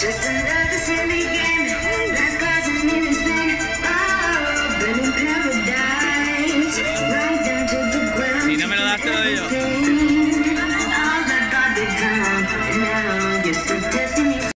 Just another silly game. Last cause a minute spent. Oh, burning paradise. Right down to the ground. Si no me lo das, te lo doy yo.